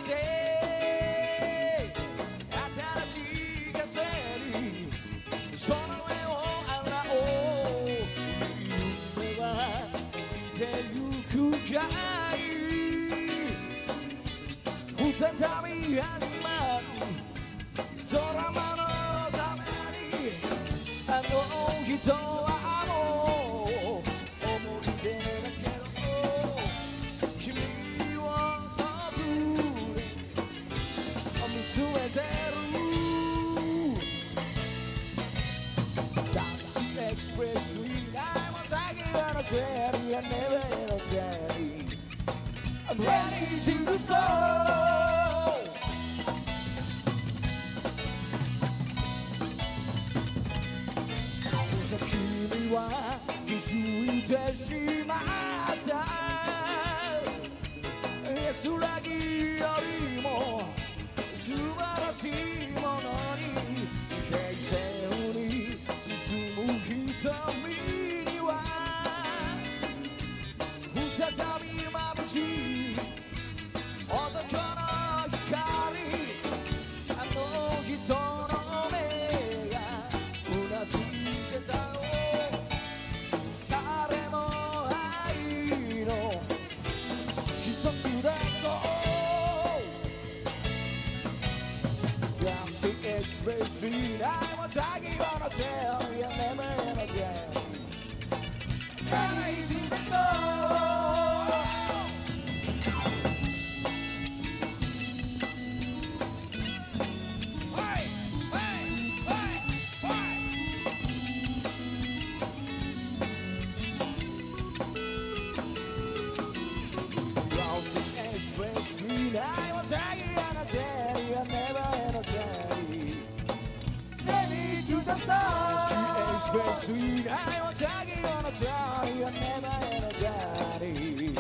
て新しい風にその上を洗おう。夢は見てゆくかい。再び始まるドラマのためにあの人はもう思い出だけど君を遠くで見つめてる。タクシーエクスプレスにないも先はのジェリー I neverのジェリー I'm ready to do so。君は気づいてしまった。安らぎよりも素晴らしいものに地平線に沈む瞳には再び眩しい男の光。あの人の目がうなずいてたの。誰も愛の一つだぞ。ガスエクスプレスにないも先をのジェリー I neverのジェリー大事だぞ。I was hanging on a jelly, I never had a jelly. Ready to the stars. She expressed sweet. I was hanging on a jelly, I never had a jelly.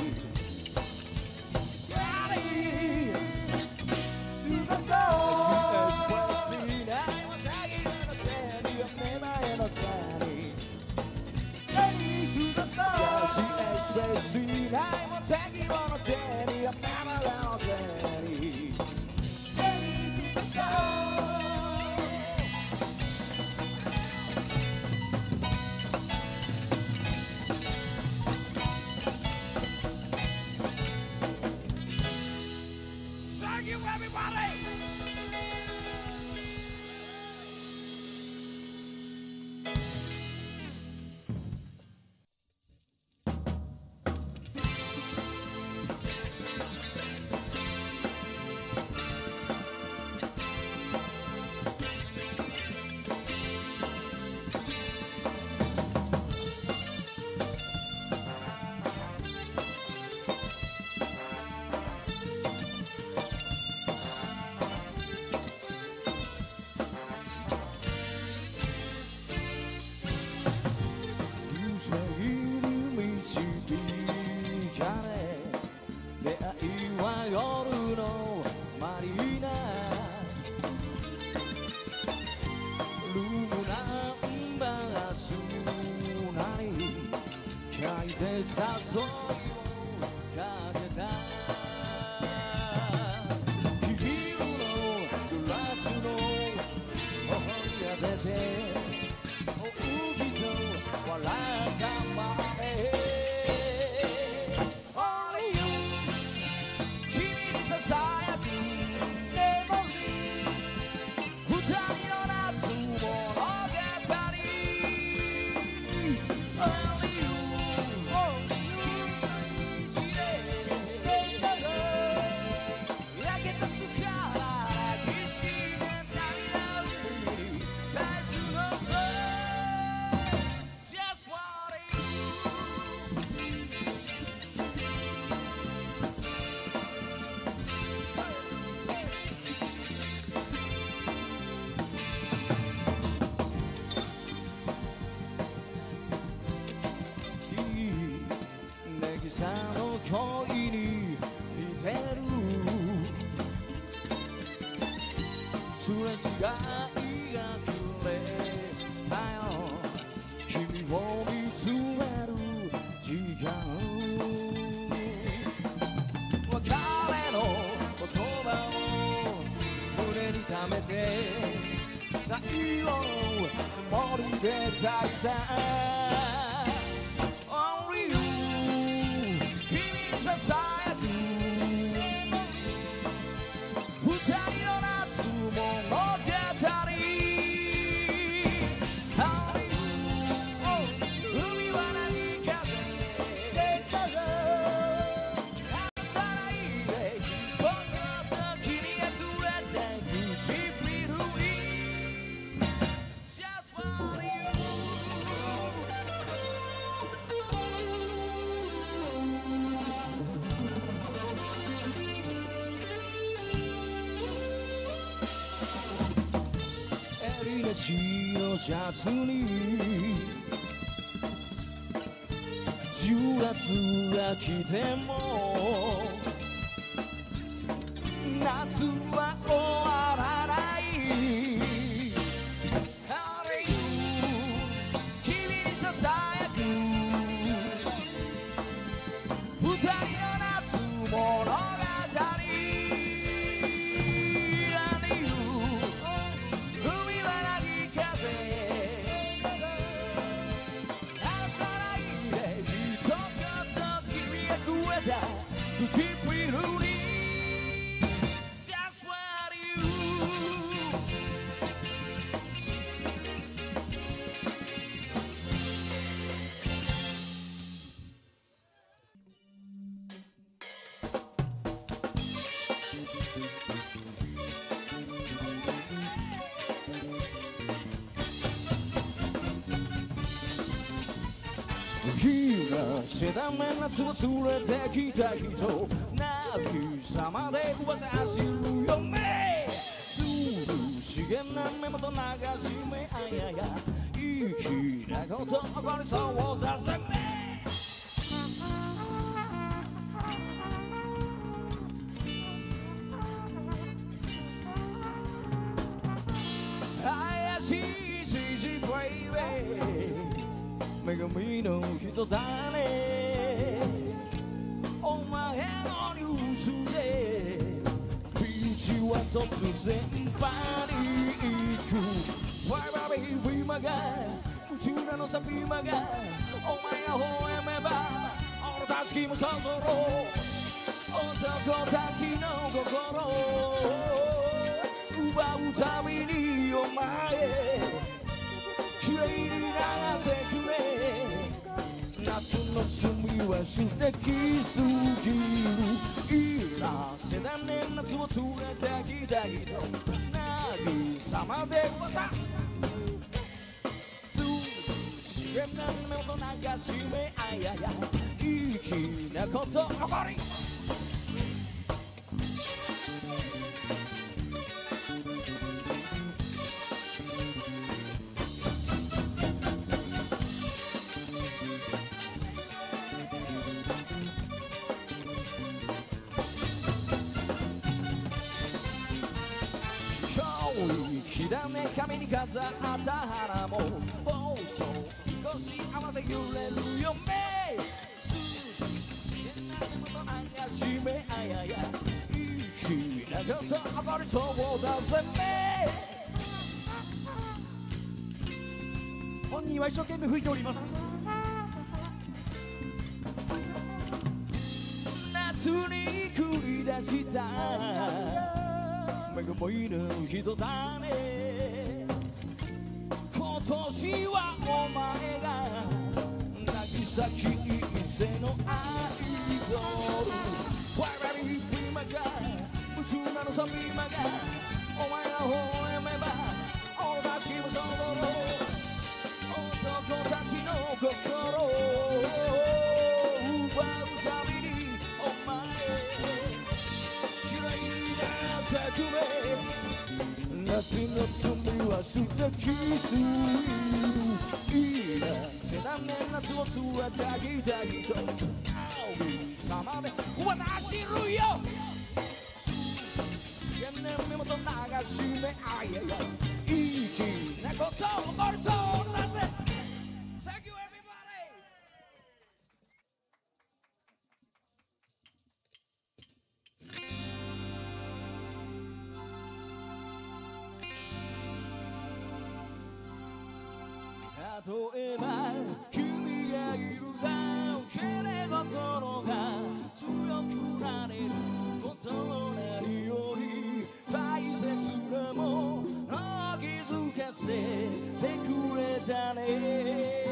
Jelly to the stars. She expressed sweet. I was hanging on a jelly, I never had a jelly. Ready to the stars. She expressed sweet. I was hanging on a jelly, I never had a jelly. Ready to the stars. 別れの言葉ためて最後つもりで咲いた Only you 君にささやく二人の夏物語 Only you 海は何風離さないで僕と君がくれた唇に Just for you 襟なしのシャツに10月が来ても夏は終わらない Only you 君にささやく二人の夏物語 Only you 海は何風離さないで一つと君がくれた唇に Just for you 日がせだめ夏を連れてきた人渚まで噂知るよね涼しげな目元流し目あやや粋なこと起こりそうだぜね怪しい CG ベイベー女神の人だねお前のニュースでビーチは突然パニックワイバビー今が宇宙なのさ今がお前が微笑めば俺たちもそろそろ男たちの心を奪うたびにお前きれいに流せくれ夏の罪は素敵すぎるいらせだね夏を連れてきた人渚まで噂涼しげな目を流し目あやや粋なこと起こり粋だね髪に飾った花も暴走少し合わせ揺れるよね変なこと流し目あやや粋なこと起こりそうだぜね本人は一生懸命吹いております夏に繰り出した女神の人だね今年はお前が渚一世のアイドルワイワイ今が夢中なのさ今がお前が微笑めば俺たちもそろろ男たちの心を奪うたびにお前嫌いになってくれ夏の罪は素敵すぎるいいなせだね夏を連れてきた人渚まで噂知るよ自然な目元流し目あやや粋なこと起こりそうだぜ Thank you everybody 例えば君がいるだけで心が強くなれることの何より大切なものを気づかせてくれたね。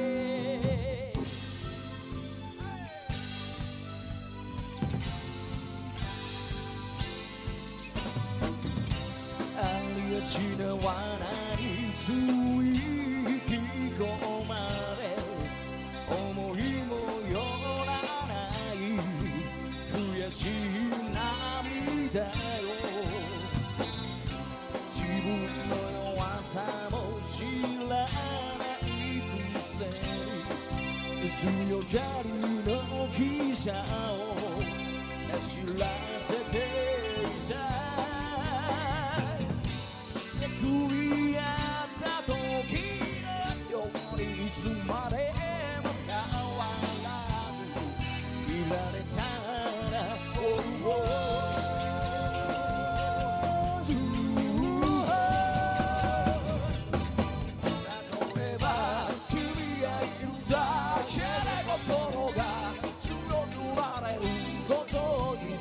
ありがちな罠につい引き込まれ思いもよらない悔しい涙よ。自分の弱さも知らないくせに強がりの汽車を走らせていた。巡り合った時のようにいつまでも変わらずいられたら例えば君がいるだけで心が強くなれることに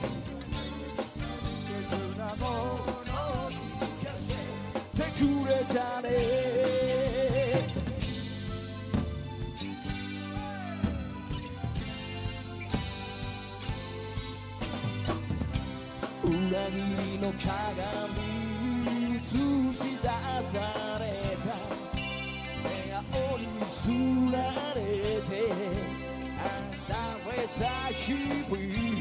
くれたね。裏切りの鏡に映し出された笑顔にすられて朝れた日々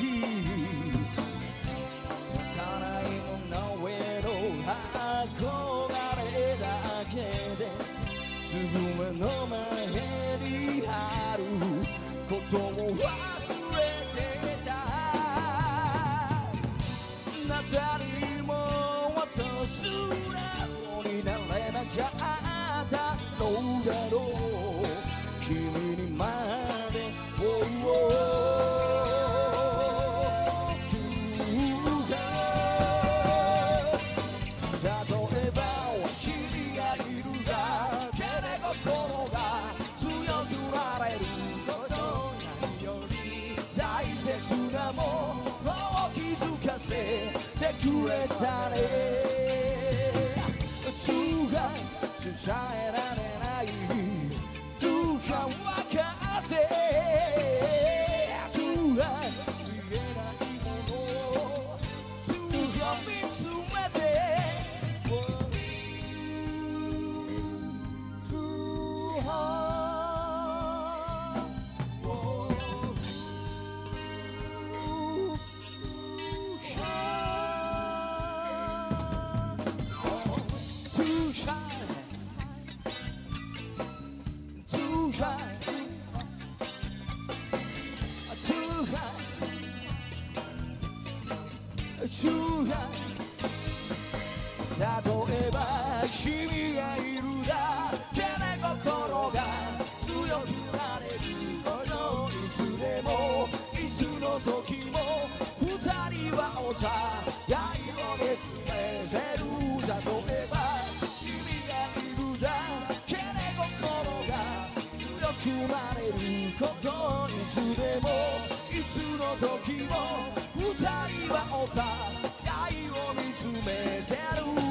叶い物への憧れだけですぐ目の前にあることを忘れてた。なぜにも私らになれなかったのだろう君にまで例えば君がいるだけで心が強くなれること何より大切なものを気づかせてくれたね。辛い支えられないどうか分かって辛い言えないものをずっと見つめて例えば君がいるだけで心が強くなれることいつでもいつの時も二人はお互いを見つめてる。例えば君がいるだけで心が強くなれることいつでもいつの時も二人はお互いを見つめてる。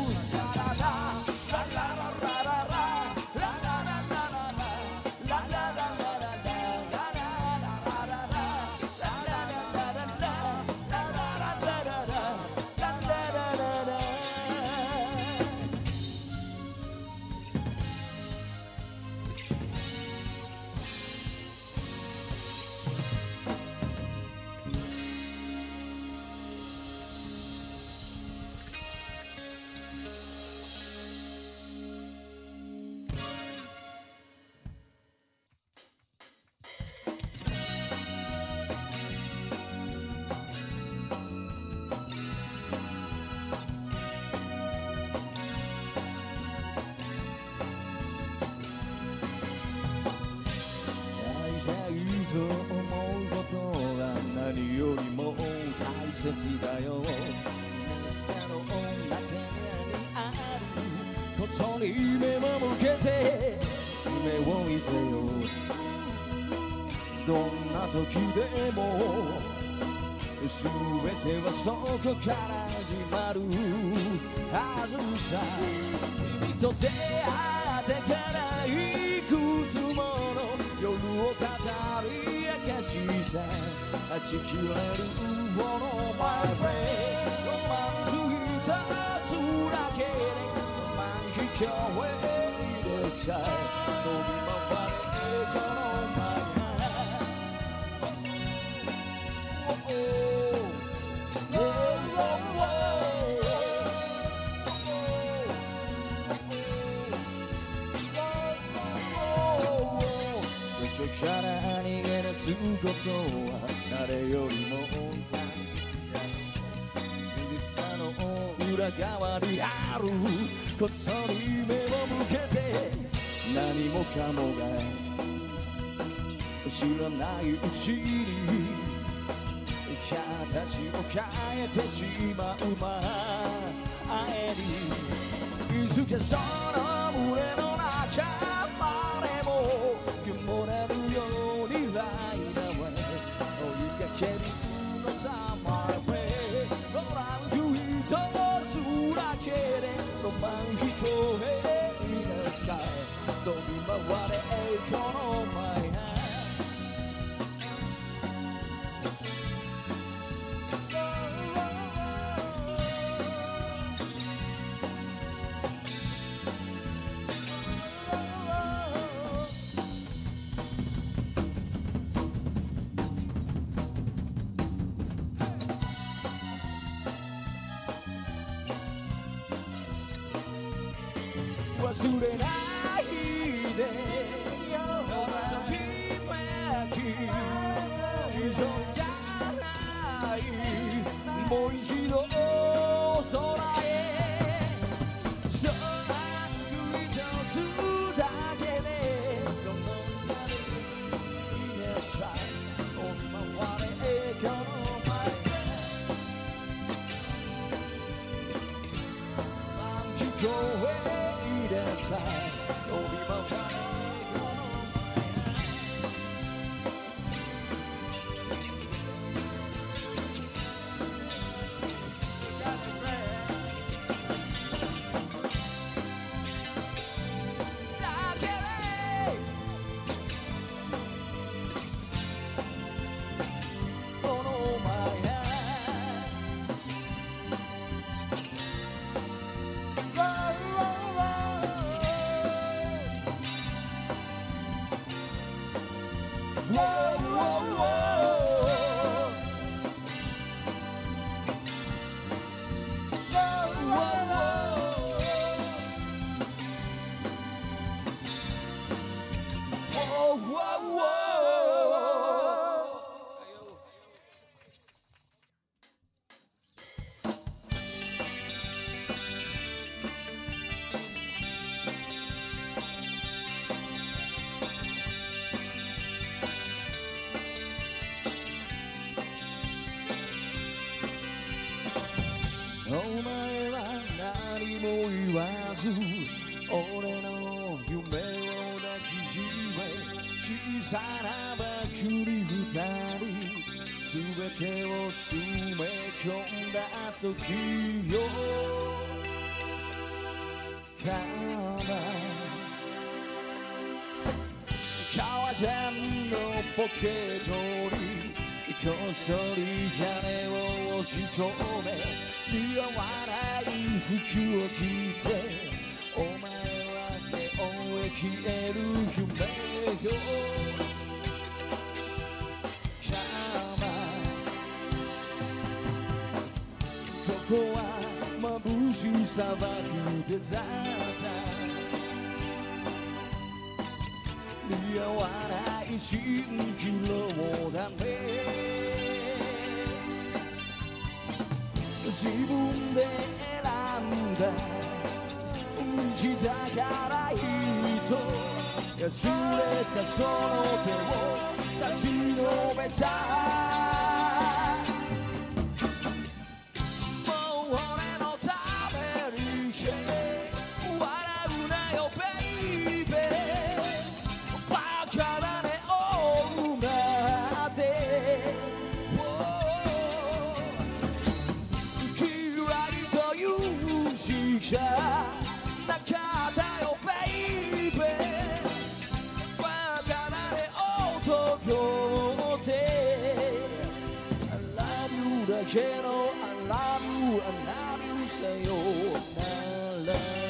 と思うことが何よりも大切だよ。下の中にあることに目を向けて夢をてよどんな時でも全てはそこから始まるはずさ君と出会ってからいくつもの夜を語り明かしたはちきれるもの My friend ロマンス一つだけでロマン飛行へでさえ飛び回れこの前から逃げ出すことは誰よりも苦しさの裏側にあることに目を向けて何もかもが知らないうちに形を変えてしまう前にいつかその群れの中までも曇れるようにライダーは追いかけるのさ My way ロマンク一つだけでロマン飛行へいなスカイ飛び回れこの前忘れないであのときめき偽装じゃないもう一度空へそんな一つだけでどのまでいいさ追い回れこの前飛行へ飛び回れお前は何も言わず俺の夢を抱きしめ小さなバッグに二人全てを詰め込んだ時よ革ジャンのポケットにこっそり金を押し込め似合わない服を着てお前はネオンへ消える夢よここは眩しい砂漠デザート似合わない蜃気楼だね自分で選んだ道だからいいと忘れたその手を差し伸べたもう俺のために笑うなよベイベーバじゃなかったよベイベーバカなれ男って I love you だけの I love you I love you さよなら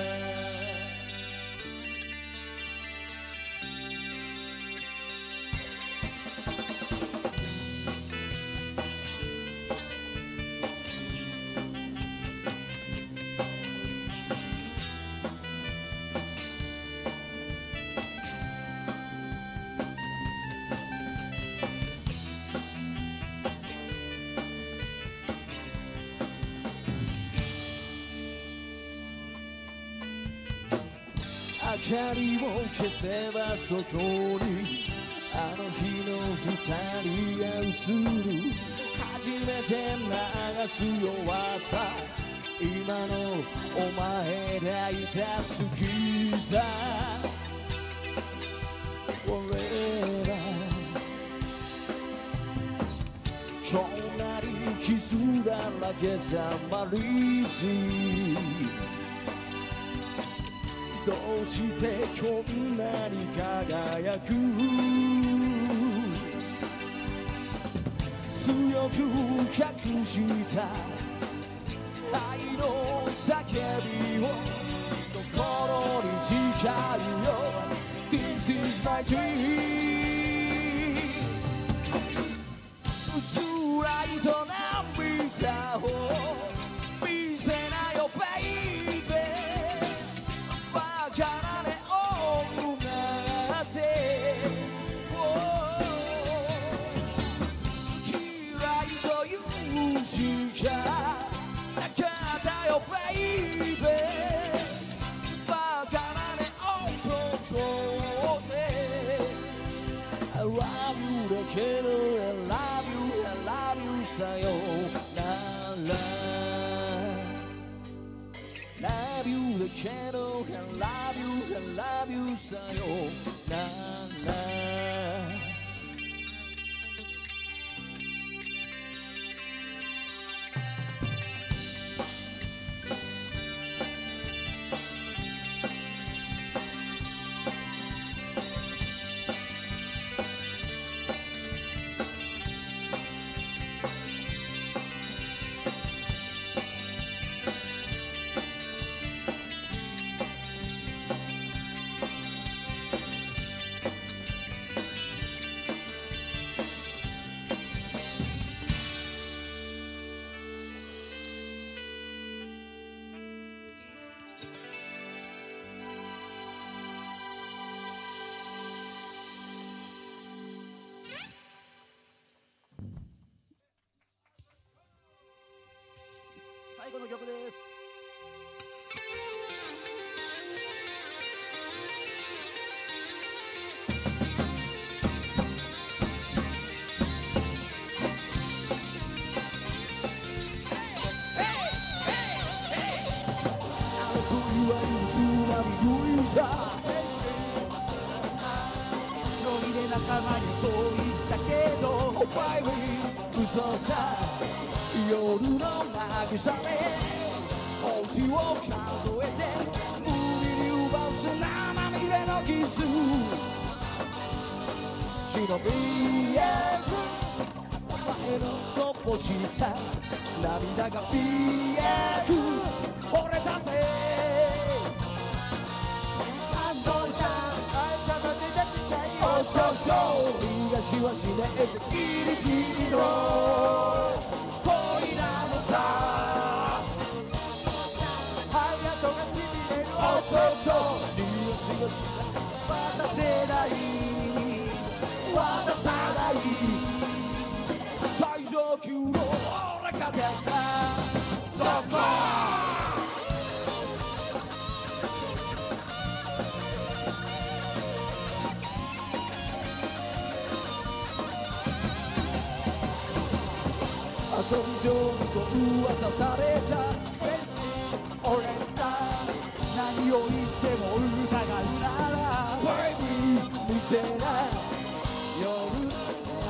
明かりを消せばそこにあの日の二人が映る初めて流す弱さ今のお前抱いた好きさ Forever 隣傷だらけざまりしどうしてこんなに輝く強く隠した愛の叫びを心に誓うよ This is my dream 辛いと涙を見せなよ baby バカなね女って嫌いというしかなかったよ baby バカなね男って I love you だけど I love you I love you さよならLove you the channel, I love you, sayonara. 最後の曲です。ノリで仲間にそう言ったけど、 お前に嘘さ夜の渚で星を数えて無理に奪う砂まみれのキス忍びゆくお前のこぼした涙が見えく惚れたぜ東はしねえぜギリギリの恋なのさハヤトがしびれる弟理由しよし渡せない渡さない最上級の俺かてさソフト遊び上手と噂された俺さ何を言っても疑うなら Baby 見せない夜の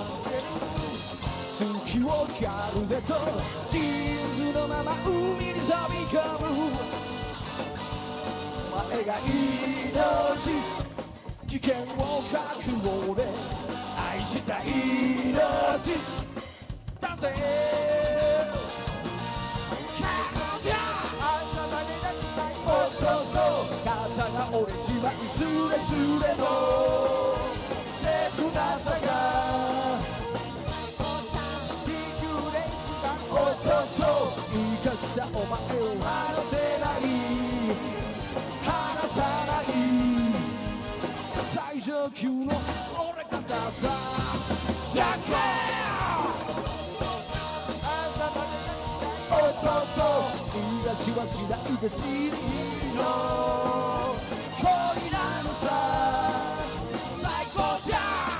月をやるぜとジーンズのまま海に飛び込むれが命危険を覚悟で愛した命だぜそうそう肩が折れちまいスレスレの切なさがそうそう生かしたお前を離せない離さない最上級の俺方さジャッキーそうそう言い出しはしないで知りの恋なのさ最高じゃ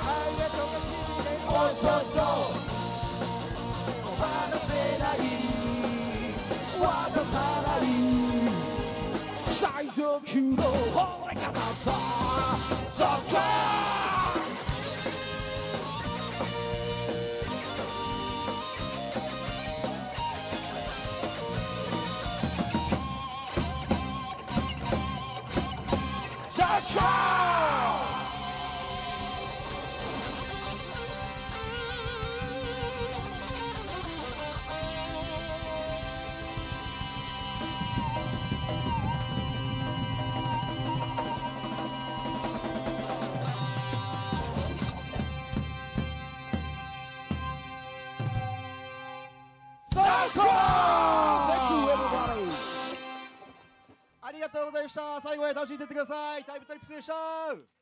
おっとっと離せない渡さない最上級の俺方さそっかありがとうございました。最後まで楽しんでいってください。タイムトリップスでした。